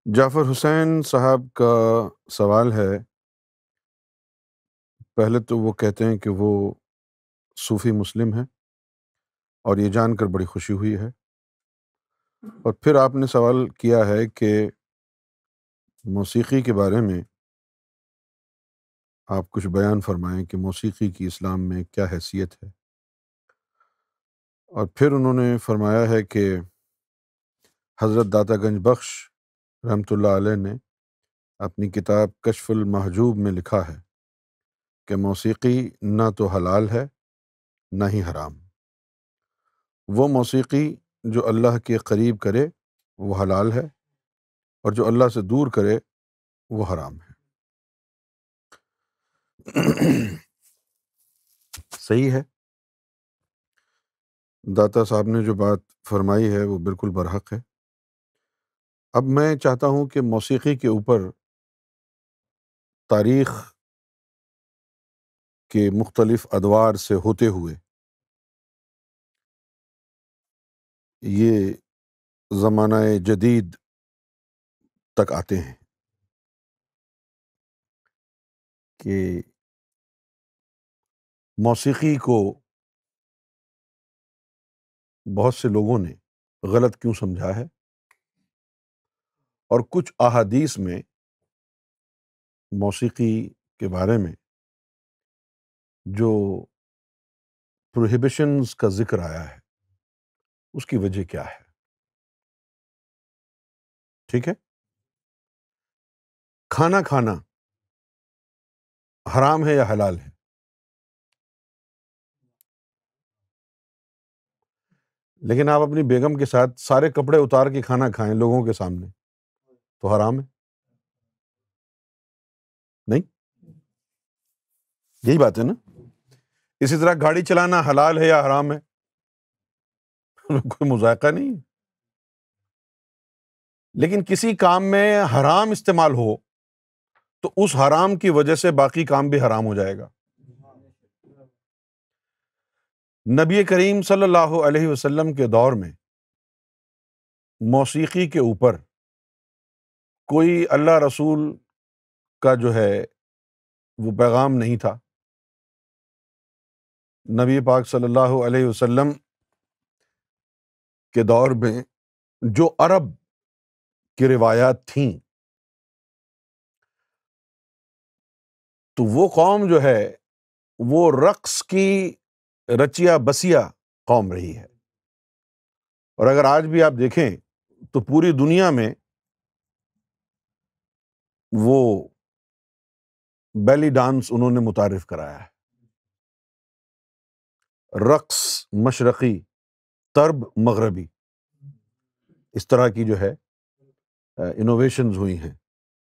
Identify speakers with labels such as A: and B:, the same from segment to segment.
A: جعفر حسین صاحب کا سوال ہے۔ پہلے تو وہ کہتے ہیں کہ وہ صوفی مسلم ہیں اور یہ جان کر بڑی خوشی ہوئی ہے، اور پھر آپ نے سوال کیا ہے کہ موسیقی کے بارے میں آپ کچھ بیان فرمائیں کہ موسیقی کی اسلام میں کیا حیثیت ہے، اور پھر انہوں نے فرمایا ہے کہ حضرت داتا گنج بخش رحمۃ اللہ علیہ نے اپنی کتاب کشف المحجوب میں لکھا ہے کہ موسیقی نہ تو حلال ہے نہ ہی حرام۔ وہ موسیقی جو اللہ کے قریب کرے وہ حلال ہے، اور جو اللہ سے دور کرے وہ حرام ہے۔ صحیح ہے، داتا صاحب نے جو بات فرمائی ہے وہ بالکل برحق ہے۔ اب میں چاہتا ہوں کہ موسیقی کے اوپر تاریخ کے مختلف ادوار سے ہوتے ہوئے یہ زمانہ جدید تک آتے ہیں کہ موسیقی کو بہت سے لوگوں نے غلط کیوں سمجھا ہے، اور کچھ احادیث میں موسیقی کے بارے میں جو prohibitions کا ذکر آیا ہے اس کی وجہ کیا ہے۔ ٹھیک ہے، کھانا کھانا حرام ہے یا حلال ہے؟ لیکن آپ اپنی بیگم کے ساتھ سارے کپڑے اتار کے کھانا کھائیں لوگوں کے سامنے تو حرام ہے؟ نہیں، یہی بات ہے نا۔ اسی طرح گاڑی چلانا حلال ہے یا حرام ہے؟ کوئی مذائقہ نہیں ہے۔ لیکن کسی کام میں حرام استعمال ہو تو اس حرام کی وجہ سے باقی کام بھی حرام ہو جائے گا۔ نبی کریم صلی اللہ علیہ وسلم کے دور میں موسیقی کے اوپر کوئی اللہ رسول کا جو ہے وہ پیغام نہیں تھا۔ نبی پاک صلی اللہ علیہ وسلم کے دور میں جو عرب کی روایات تھیں تو وہ قوم جو ہے وہ رقص کی رچیا بسیا قوم رہی ہے، اور اگر آج بھی آپ دیکھیں تو پوری دنیا میں وہ بیلی ڈانس انہوں نے متعارف کرایا ہے۔ رقص مشرقی، طرب مغربی، اس طرح کی جو ہے انوویشنز ہوئی ہیں۔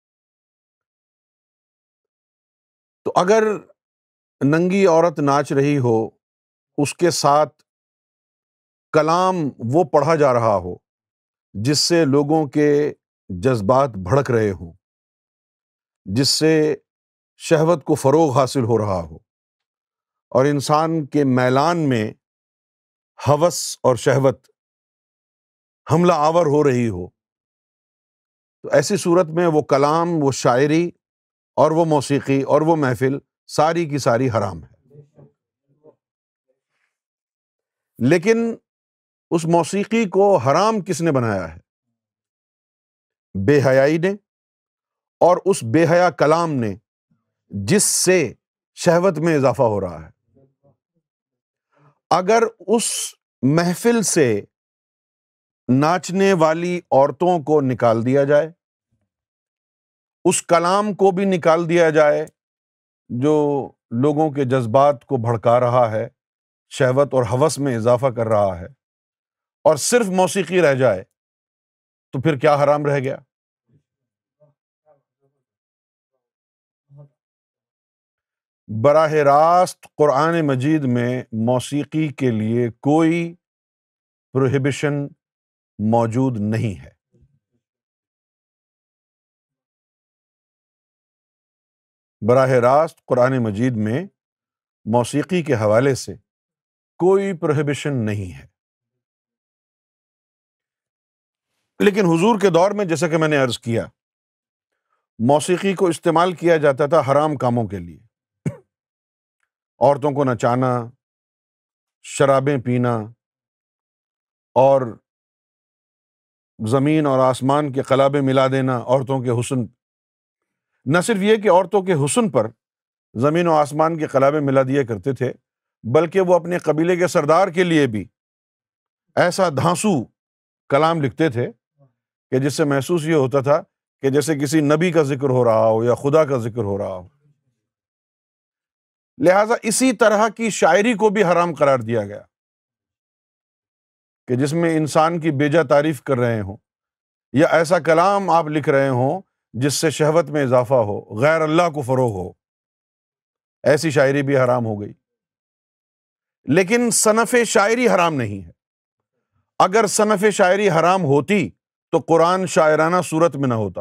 A: تو اگر ننگی عورت ناچ رہی ہو، اس کے ساتھ کلام وہ پڑھا جا رہا ہو جس سے لوگوں کے جذبات بھڑک رہے ہوں، جس سے شہوت کو فروغ حاصل ہو رہا ہو، اور انسان کے میلان میں ہوس اور شہوت حملہ آور ہو رہی ہو، تو ایسی صورت میں وہ کلام، وہ شاعری اور وہ موسیقی اور وہ محفل ساری کی ساری حرام ہے۔ لیکن اس موسیقی کو حرام کس نے بنایا ہے؟ بے حیائی نے، اور اس بے حیا کلام نے جس سے شہوت میں اضافہ ہو رہا ہے۔ اگر اس محفل سے ناچنے والی عورتوں کو نکال دیا جائے، اس کلام کو بھی نکال دیا جائے جو لوگوں کے جذبات کو بھڑکا رہا ہے، شہوت اور ہوس میں اضافہ کر رہا ہے، اور صرف موسیقی رہ جائے تو پھر کیا حرام رہ گیا؟ براہ راست قرآن مجید میں موسیقی کے لیے کوئی پروہیبیشن موجود نہیں ہے۔ براہ راست قرآن مجید میں موسیقی کے حوالے سے کوئی پروہیبیشن نہیں ہے۔ لیکن حضور کے دور میں جیسا کہ میں نے عرض کیا موسیقی کو استعمال کیا جاتا تھا حرام کاموں کے لیے، عورتوں کو نچانا، شرابیں پینا، اور زمین اور آسمان کے قلابے ملا دینا عورتوں کے حسن۔ نہ صرف یہ کہ عورتوں کے حسن پر زمین و آسمان کے قلابے ملا دیا کرتے تھے، بلکہ وہ اپنے قبیلے کے سردار کے لیے بھی ایسا دھانسو کلام لکھتے تھے کہ جس سے محسوس یہ ہوتا تھا کہ جیسے کسی نبی کا ذکر ہو رہا ہو یا خدا کا ذکر ہو رہا ہو۔ لہٰذا اسی طرح کی شاعری کو بھی حرام قرار دیا گیا کہ جس میں انسان کی بیجا تعریف کر رہے ہوں، یا ایسا کلام آپ لکھ رہے ہوں جس سے شہوت میں اضافہ ہو، غیر اللہ کو فروغ ہو، ایسی شاعری بھی حرام ہو گئی۔ لیکن صنف شاعری حرام نہیں ہے۔ اگر صنف شاعری حرام ہوتی تو قرآن شاعرانہ صورت میں نہ ہوتا۔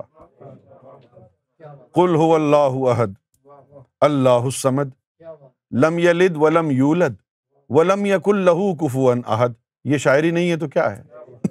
A: قل هو اللہ احد اللہ الصمد لم یلد ولم یولد ولم یکن لہ کفوا احد، یہ شاعری نہیں ہے تو کیا ہے؟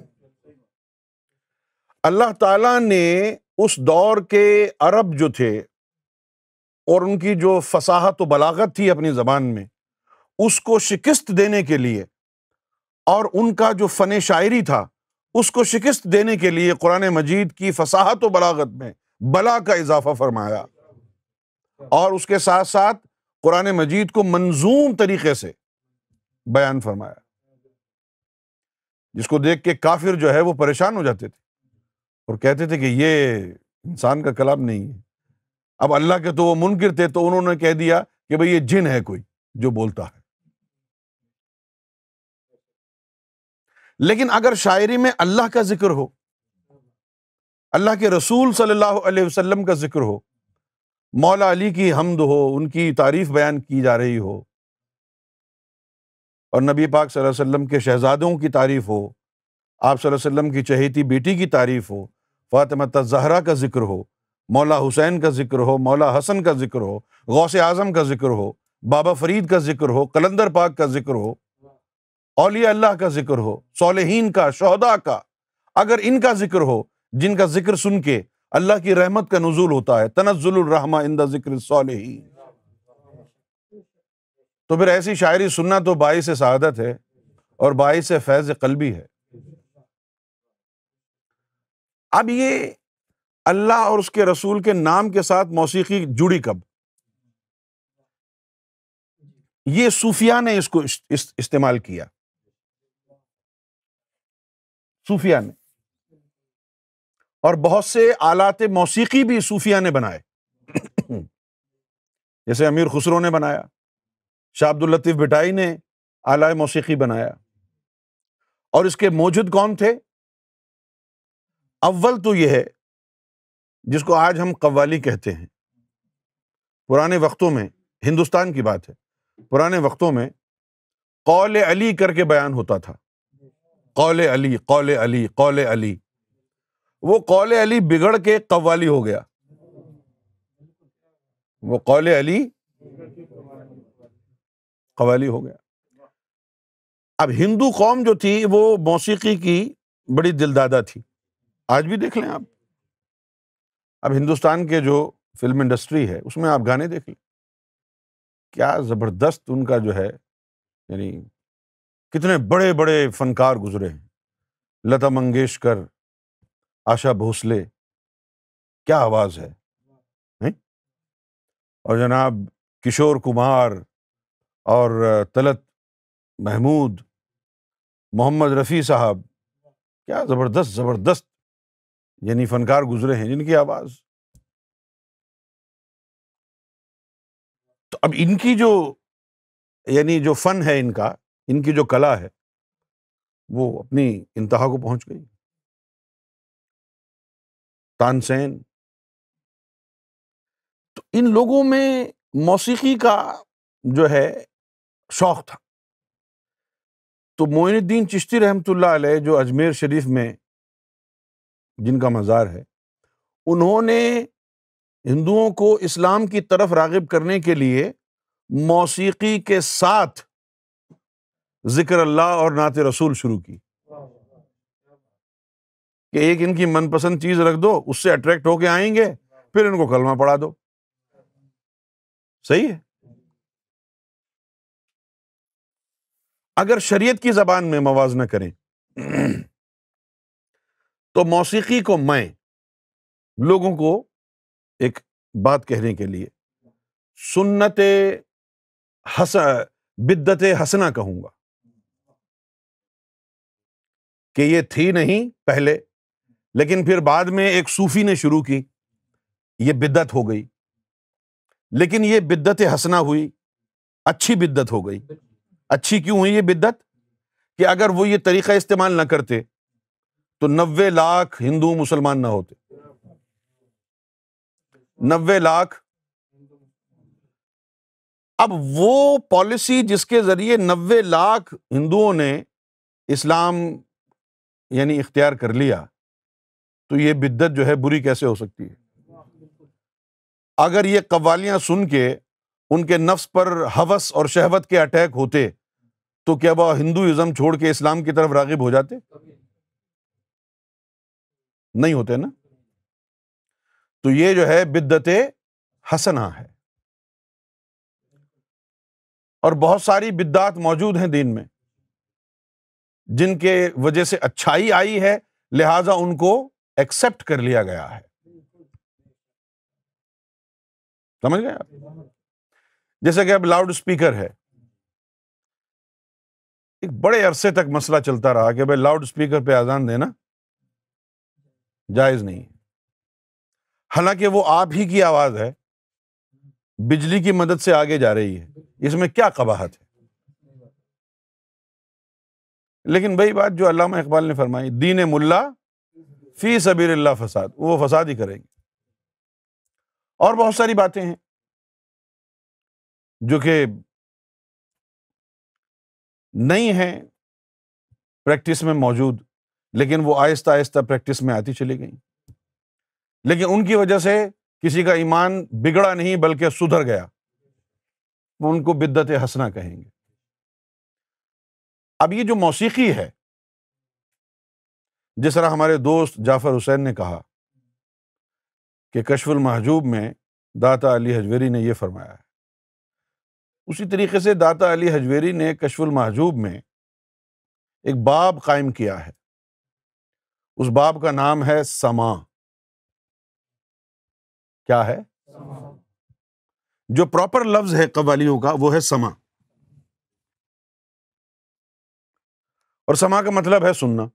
A: اللہ تعالیٰ نے اس دور کے عرب جو تھے اور ان کی جو فصاحت و بلاغت تھی اپنی زبان میں، اس کو شکست دینے کے لیے، اور ان کا جو فن شاعری تھا اس کو شکست دینے کے لیے قرآن مجید کی فصاحت و بلاغت میں بلا کا اضافہ فرمایا، اور اس کے ساتھ ساتھ قرآن مجید کو منظوم طریقے سے بیان فرمایا، جس کو دیکھ کے کافر جو ہے وہ پریشان ہو جاتے تھے اور کہتے تھے کہ یہ انسان کا کلام نہیں ہے۔ اب اللہ کے تو وہ منکر تھے، تو انہوں نے کہہ دیا کہ بھئی یہ جن ہے کوئی جو بولتا ہے۔ لیکن اگر شاعری میں اللہ کا ذکر ہو، اللہ کے رسول صلی اللہ علیہ وسلم کا ذکر ہو، مولا علی کی حمد ہو، ان کی تعریف بیان کی جا رہی ہو، اور نبی پاک صلی اللہ علیہ وسلم کے شہزادوں کی تعریف ہو، آپ صلی اللہ علیہ وسلم کی چہیتی بیٹی کی تعریف ہو، فاطمہ الزہرا کا ذکر ہو، مولا حسین کا ذکر ہو، مولا حسن کا ذکر ہو، غوث اعظم کا ذکر ہو، بابا فرید کا ذکر ہو، قلندر پاک کا ذکر ہو، اولیاء اللہ کا ذکر ہو، صالحین کا، شہداء کا، اگر ان کا ذکر ہو جن کا ذکر سن کے اللہ کی رحمت کا نزول ہوتا ہے، تنزل الرحمہ عند ذکر الصالحین، تو پھر ایسی شاعری سننا تو باعث سعادت ہے اور باعث فیض قلبی ہے۔ اب یہ اللہ اور اس کے رسول کے نام کے ساتھ موسیقی جڑی کب؟ یہ صوفیہ نے اس کو استعمال کیا، صوفیہ نے، اور بہت سے آلات موسیقی بھی صوفیہ نے بنائے، جیسے امیر خسرو نے بنایا، شاہ عبد اللطیف بھٹائی نے آلہ موسیقی بنایا۔ اور اس کے موجد کون تھے؟ اول تو یہ ہے جس کو آج ہم قوالی کہتے ہیں۔ پرانے وقتوں میں، ہندوستان کی بات ہے، پرانے وقتوں میں قول علی کر کے بیان ہوتا تھا، قول علی، قول علی، قول علی۔ وہ قول علی بگڑ کے قوالی ہو گیا، وہ قول علی قوالی ہو گیا۔ اب ہندو قوم جو تھی وہ موسیقی کی بڑی دلدادہ تھی، آج بھی دیکھ لیں آپ، اب ہندوستان کے جو فلم انڈسٹری ہے اس میں آپ گانے دیکھ لیں، کیا زبردست ان کا جو ہے، یعنی کتنے بڑے بڑے فنکار گزرے ہیں، لتا منگیشکر، آشا بھوسلے، کیا آواز ہے، ہیں؟ اور جناب کشور کمار اور طلعت محمود، محمد رفیع صاحب، کیا زبردست زبردست یعنی فنکار گزرے ہیں جن کی آواز۔ تو اب ان کی جو یعنی جو فن ہے ان کا، ان کی جو کلا ہے وہ اپنی انتہا کو پہنچ گئی۔ تانسین، تو ان لوگوں میں موسیقی کا جو ہے شوق تھا۔ تو معین الدین چشتی رحمۃ اللہ علیہ جو اجمیر شریف میں جن کا مزار ہے، انہوں نے ہندوؤں کو اسلام کی طرف راغب کرنے کے لیے موسیقی کے ساتھ ذکر اللہ اور نعت رسول شروع کی، کہ ایک ان کی من پسند چیز رکھ دو، اس سے اٹریکٹ ہو کے آئیں گے، پھر ان کو کلمہ پڑھا دو. صحیح ہے. اگر شریعت کی زبان میں موازنہ کریں تو موسیقی کو میں لوگوں کو ایک بات کہنے کے لیے سنت بدعت حسنہ کہوں گا کہ یہ تھی نہیں پہلے، لیکن پھر بعد میں ایک صوفی نے شروع کی، یہ بدعت ہو گئی. لیکن یہ بدعت حسنہ ہوئی، اچھی بدعت ہو گئی. اچھی کیوں ہوئی یہ بدعت؟ کہ اگر وہ یہ طریقہ استعمال نہ کرتے تو 90 لاکھ ہندو مسلمان نہ ہوتے. 90 لاکھ. اب وہ پالیسی جس کے ذریعے 90 لاکھ ہندوؤں نے اسلام یعنی اختیار کر لیا، تو یہ بدعت جو ہے بری کیسے ہو سکتی ہے؟ اگر یہ قوالیاں سن کے ان کے نفس پر ہوس اور شہوت کے اٹیک ہوتے تو کیا وہ ہندوازم چھوڑ کے اسلام کی طرف راغب ہو جاتے؟ نہیں ہوتے نا. تو یہ جو ہے بدعت حسنہ ہے. اور بہت ساری بدعات موجود ہیں دین میں جن کے وجہ سے اچھائی آئی ہے، لہذا ان کو ایکسپٹ کر لیا گیا ہے. سمجھ گئے آپ؟ جیسے کہ اب لاؤڈ اسپیکر ہے، ایک بڑے عرصے تک مسئلہ چلتا رہا کہ بھائی لاؤڈ اسپیکر پہ اذان دینا جائز نہیں ہے. حالانکہ وہ آپ ہی کی آواز ہے، بجلی کی مدد سے آگے جا رہی ہے، اس میں کیا قباحت ہے؟ لیکن وہی بات جو علامہ اقبال نے فرمائی، دین ملا فی سبیل اللہ فساد، وہ فساد ہی کریں گے. اور بہت ساری باتیں ہیں جو کہ نہیں ہیں پریکٹس میں موجود، لیکن وہ آہستہ آہستہ پریکٹس میں آتی چلی گئیں، لیکن ان کی وجہ سے کسی کا ایمان بگڑا نہیں بلکہ سدھر گیا. وہ ان کو بدعت حسنہ کہیں گے. اب یہ جو موسیقی ہے، جس طرح ہمارے دوست جعفر حسین نے کہا کہ کشف المحجوب میں داتا علی حجویری نے یہ فرمایا ہے، اسی طریقے سے داتا علی حجویری نے کشف المحجوب میں ایک باب قائم کیا ہے. اس باب کا نام ہے سما. کیا ہے؟ جو پراپر لفظ ہے قوالیوں کا وہ ہے سما. اور سما کا مطلب ہے سننا.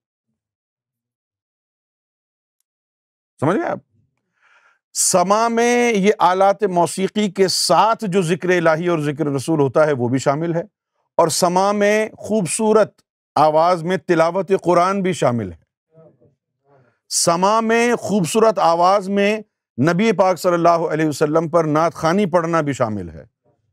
A: سمجھ گئے آپ؟ سما میں یہ آلات موسیقی کے ساتھ جو ذکر الہی اور ذکر رسول ہوتا ہے وہ بھی شامل ہے، اور سما میں خوبصورت آواز میں تلاوت قرآن بھی شامل ہے. سما میں خوبصورت آواز میں نبی پاک صلی اللہ علیہ وسلم پر نعت خوانی پڑھنا بھی شامل ہے.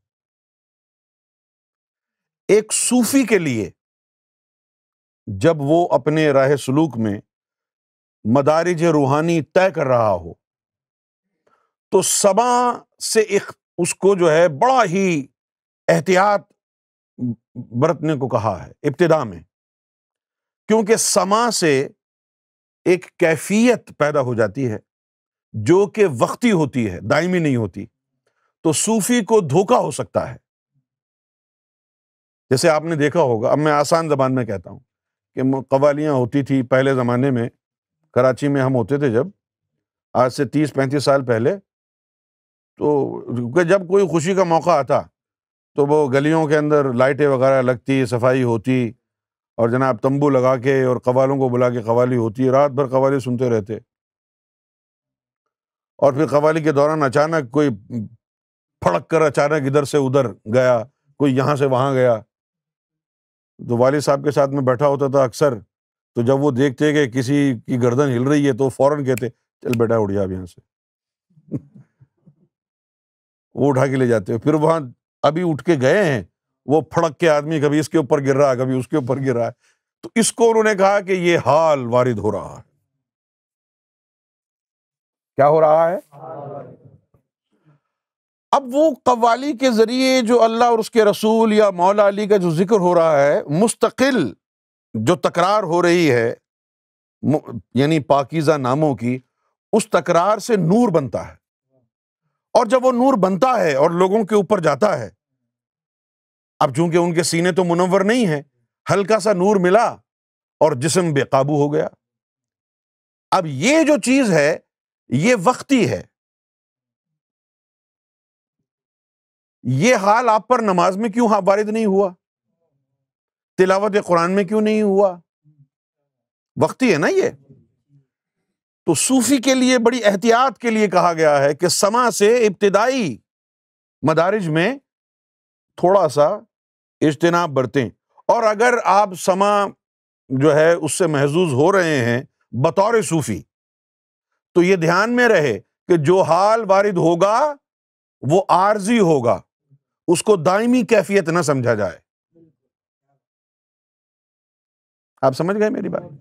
A: ایک صوفی کے لیے جب وہ اپنے راہ سلوک میں مدارج روحانی طے کر رہا ہو تو سما سے اس کو جو ہے بڑا ہی احتیاط برتنے کو کہا ہے ابتدا میں، کیونکہ سما سے ایک کیفیت پیدا ہو جاتی ہے جو کہ وقتی ہوتی ہے، دائمی نہیں ہوتی. تو صوفی کو دھوکا ہو سکتا ہے. جیسے آپ نے دیکھا ہوگا، اب میں آسان زبان میں کہتا ہوں کہ قوالیاں ہوتی تھی پہلے زمانے میں، کراچی میں ہم ہوتے تھے جب، آج سے 30-35 سال پہلے. تو جب کوئی خوشی کا موقع آتا تو وہ گلیوں کے اندر لائٹیں وغیرہ لگتی، صفائی ہوتی، اور جناب تمبو لگا کے اور قوالوں کو بلا کے قوالی ہوتی، رات بھر قوالی سنتے رہتے. اور پھر قوالی کے دوران اچانک کوئی پھڑک کر اچانک ادھر سے ادھر گیا، کوئی یہاں سے وہاں گیا. تو والد صاحب کے ساتھ میں بیٹھا ہوتا تھا اکثر، تو جب وہ دیکھتے کہ کسی کی گردن ہل رہی ہے تو فوراً کہتے چل بیٹا اٹھ جا اب یہاں سے. وہ اٹھا کے لے جاتے. پھر وہاں ابھی اٹھ کے گئے ہیں، وہ پھڑک کے آدمی کبھی اس کے اوپر گر رہا ہے کبھی اس کے اوپر گر رہا ہے. تو اس کو انہوں نے کہا کہ یہ حال وارد ہو رہا ہے. کیا ہو رہا ہے؟ اب وہ قوالی کے ذریعے جو اللہ اور اس کے رسول یا مولا علی کا جو ذکر ہو رہا ہے، مستقل جو تکرار ہو رہی ہے یعنی پاکیزہ ناموں کی، اس تکرار سے نور بنتا ہے. اور جب وہ نور بنتا ہے اور لوگوں کے اوپر جاتا ہے، اب چونکہ ان کے سینے تو منور نہیں ہیں، ہلکا سا نور ملا اور جسم بے قابو ہو گیا۔ اب یہ جو چیز ہے یہ وقتی ہے۔ یہ حال آپ پر نماز میں کیوں وارد نہیں ہوا؟ تلاوت قرآن میں کیوں نہیں ہوا؟ وقتی ہے نا یہ۔ تو صوفی کے لیے بڑی احتیاط کے لیے کہا گیا ہے کہ سما سے ابتدائی مدارج میں تھوڑا سا اجتناب برتیں، اور اگر آپ سما جو ہے اس سے محظوظ ہو رہے ہیں بطور صوفی، تو یہ دھیان میں رہے کہ جو حال وارد ہوگا وہ عارضی ہوگا، اس کو دائمی کیفیت نہ سمجھا جائے۔ آپ سمجھ گئے میری بات؟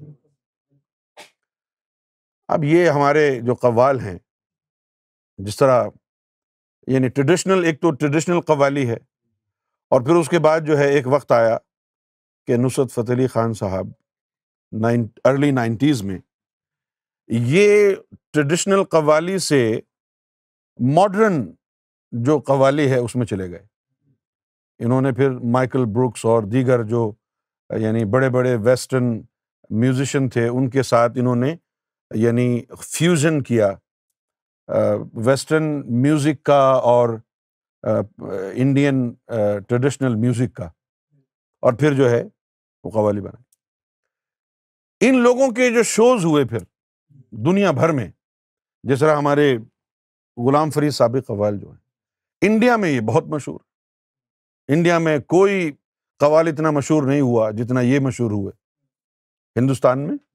A: اب یہ ہمارے جو قوال ہیں، جس طرح یعنی ٹریڈیشنل، ایک تو ٹریڈیشنل قوالی ہے، اور پھر اس کے بعد جو ہے ایک وقت آیا کہ نصرت فتح علی خان صاحب ارلی 90s میں یہ ٹریڈیشنل قوالی سے ماڈرن جو قوالی ہے اس میں چلے گئے۔ انہوں نے پھر مائیکل بروکس اور دیگر جو یعنی بڑے بڑے ویسٹرن میوزیشین تھے ان کے ساتھ انہوں نے یعنی فیوژن کیا ویسٹرن میوزک کا اور انڈین ٹریڈیشنل میوزک کا، اور پھر جو ہے وہ قوالی بنائی۔ ان لوگوں کے جو شوز ہوئے پھر دنیا بھر میں، جس طرح ہمارے غلام فرید صاحب قوال جو ہیں، انڈیا میں یہ بہت مشہور، انڈیا میں کوئی قوال اتنا مشہور نہیں ہوا جتنا یہ مشہور ہوئے ہندوستان میں۔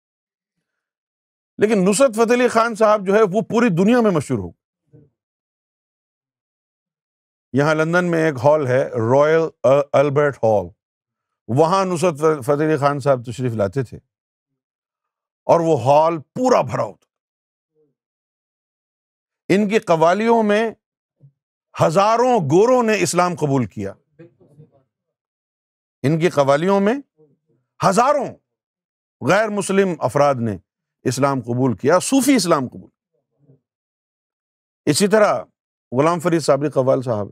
A: لیکن نصرت فتح علی خان صاحب جو ہے وہ پوری دنیا میں مشہور ہو۔ یہاں لندن میں ایک ہال ہے رائل البرٹ ہال، وہاں نصرت فتح علی خان صاحب تشریف لاتے تھے اور وہ ہال پورا بھرا ہوتا۔ ان کی قوالیوں میں ہزاروں گوروں نے اسلام قبول کیا، ان کی قوالیوں میں ہزاروں غیر مسلم افراد نے اسلام قبول کیا، صوفی اسلام قبول۔ اسی طرح غلام فرید صابری قوال صاحب،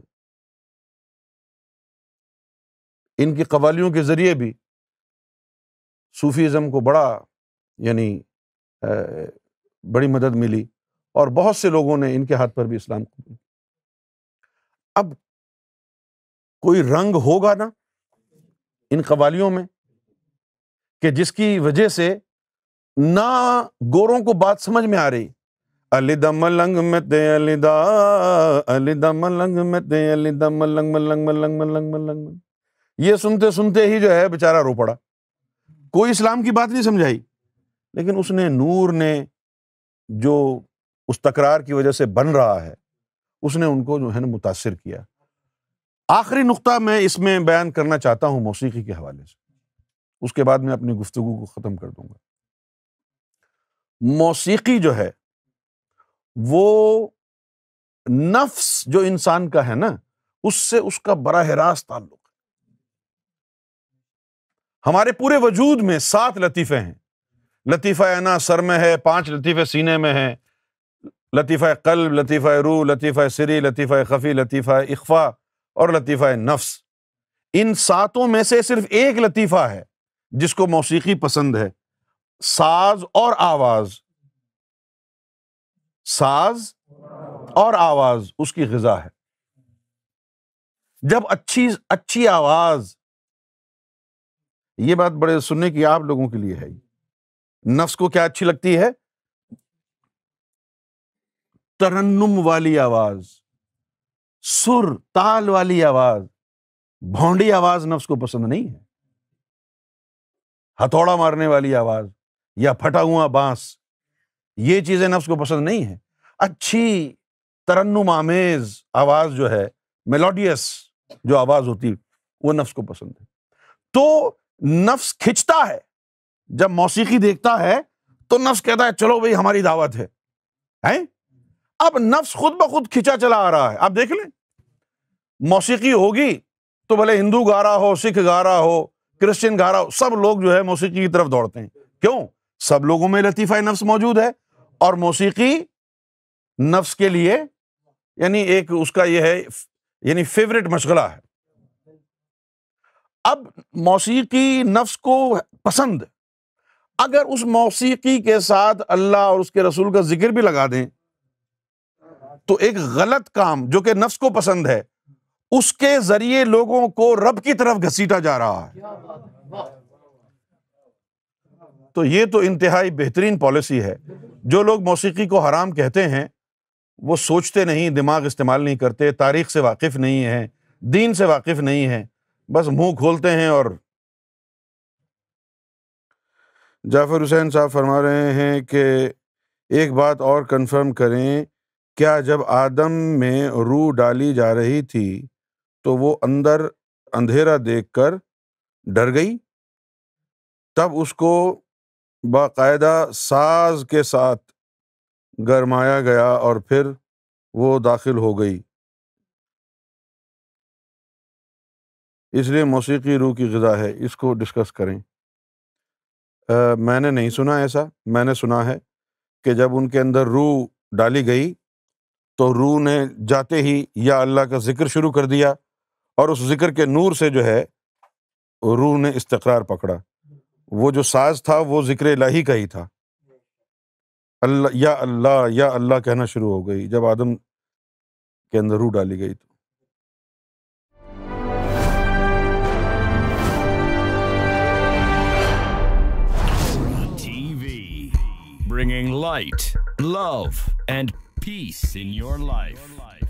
A: ان کی قوالیوں کے ذریعے بھی صوفیزم کو بڑا یعنی بڑی مدد ملی، اور بہت سے لوگوں نے ان کے ہاتھ پر بھی اسلام قبول کیا۔ اب کوئی رنگ ہوگا نا ان قوالیوں میں کہ جس کی وجہ سے نہ گوروں کو بات سمجھ میں آ رہی، علی دا ملنگ میں تے علی دا، علی دا ملنگ میں تے علی دا ملنگ ملنگ ملنگ ملنگ ملنگ، یہ سنتے سنتے ہی جو ہے بیچارہ رو پڑا، کوئی اسلام کی بات نہیں سمجھائی، لیکن اس نے نور نے جو اس تکرار کی وجہ سے بن رہا ہے اس نے ان کو جو ہے نا متاثر کیا۔ آخری نقطہ میں اس میں بیان کرنا چاہتا ہوں موسیقی کے حوالے سے، اس کے بعد میں اپنی گفتگو کو ختم کر دوں گا۔ موسیقی جو ہے وہ نفس جو انسان کا ہے نا اس سے اس کا براہ راست تعلق ہے۔ ہمارے پورے وجود میں 7 لطیفے ہیں، لطیفہ عنا سر میں ہے، 5 لطیفے سینے میں ہیں، لطیفہ قلب، لطیفہ روح، لطیفہ سری، لطیفہ خفی، لطیفہ اخفا اور لطیفہ نفس۔ ان 7 میں سے صرف ایک لطیفہ ہے جس کو موسیقی پسند ہے، ساز اور آواز، ساز اور آواز اس کی غذا ہے۔ جب اچھی آواز، یہ بات بڑے سننے کی آپ لوگوں کے لیے ہے، نفس کو کیا اچھی لگتی ہے؟ ترنم والی آواز، سر تال والی آواز، بھونڈی آواز نفس کو پسند نہیں ہے، ہتھوڑا مارنے والی آواز یا پھٹا ہوا بانس، یہ چیزیں نفس کو پسند نہیں ہیں۔ اچھی ترنم آمیز آواز جو ہے، میلوڈیس جو آواز ہوتی وہ نفس کو پسند ہے۔ تو نفس کھنچتا ہے، جب موسیقی دیکھتا ہے تو نفس کہتا ہے چلو بھئی ہماری دعوت ہے، ہیں؟ اب نفس خود بخود کھنچا چلا آ رہا ہے۔ آپ دیکھ لیں موسیقی ہوگی تو بھلے ہندو گا رہا ہو، سکھ گا رہا ہو، کرسچن گا رہا ہو، سب لوگ جو ہے موسیقی کی طرف دوڑتے ہیں۔ کیوں؟ سب لوگوں میں لطیفہ نفس موجود ہے، اور موسیقی نفس کے لیے یعنی ایک اس کا یہ ہے یعنی فیوریٹ مشغلہ ہے۔ اب موسیقی نفس کو پسند، اگر اس موسیقی کے ساتھ اللہ اور اس کے رسول کا ذکر بھی لگا دیں تو ایک غلط کام جو کہ نفس کو پسند ہے اس کے ذریعے لوگوں کو رب کی طرف گھسیٹا جا رہا ہے۔ تو یہ تو انتہائی بہترین پالیسی ہے۔ جو لوگ موسیقی کو حرام کہتے ہیں وہ سوچتے نہیں، دماغ استعمال نہیں کرتے، تاریخ سے واقف نہیں ہیں، دین سے واقف نہیں ہیں، بس منہ کھولتے ہیں۔ اور جعفر حسین صاحب فرما رہے ہیں کہ ایک بات اور کنفرم کریں، کیا جب آدم میں روح ڈالی جا رہی تھی تو وہ اندر اندھیرا دیکھ کر ڈر گئی، تب اس کو باقاعدہ ساز کے ساتھ گرمایا گیا اور پھر وہ داخل ہو گئی، اس لیے موسیقی روح کی غذا ہے۔ اس کو ڈسکس کریں۔ میں نے نہیں سنا ایسا، میں نے سنا ہے کہ جب ان کے اندر روح ڈالی گئی تو روح نے جاتے ہی یا اللہ کا ذکر شروع کر دیا، اور اس ذکر کے نور سے جو ہے روح نے استقرار پکڑا۔ وہ جو ساز تھا وہ ذکر الہی کا ہی تھا، اللہ یا اللہ کہنا شروع ہو گئی جب آدم کے اندر روح ڈالی گئی تو۔
B: TV, bringing light, love, and peace in your life.